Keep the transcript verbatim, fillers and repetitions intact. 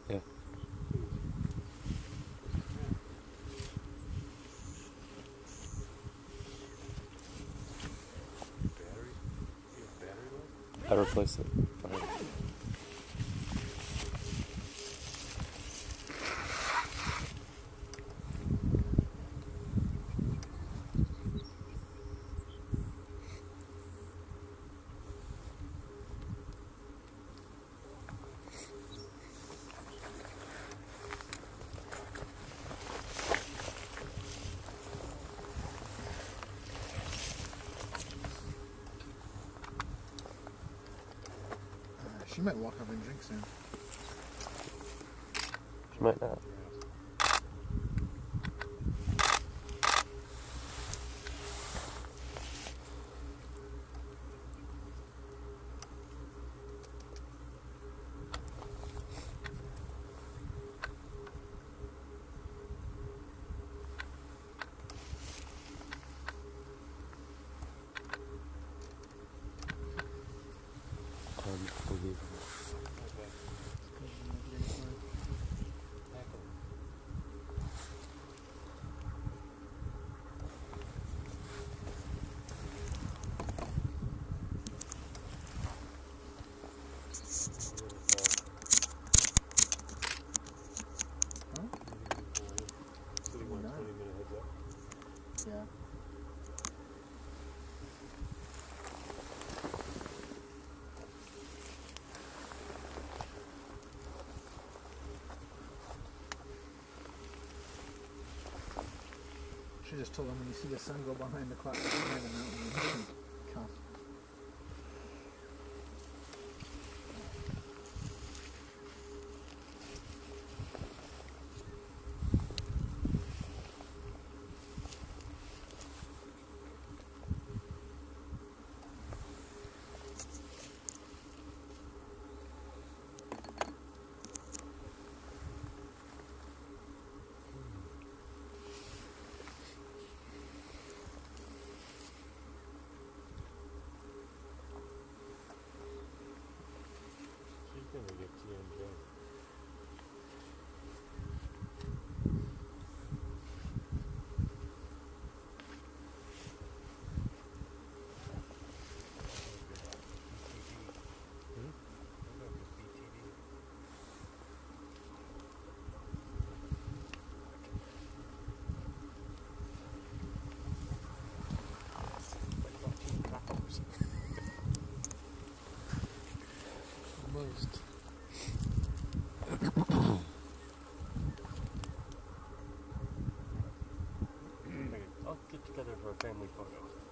Yeah. Battery? You have battery life? I replaced it. Right. She might walk over and drink soon. She might not. Unbelievable. Yeah. She just told him when you see the sun go behind the cloud, behind the mountain, you can cuff. She's gonna get T M J. Most. I'll get together for a family photo.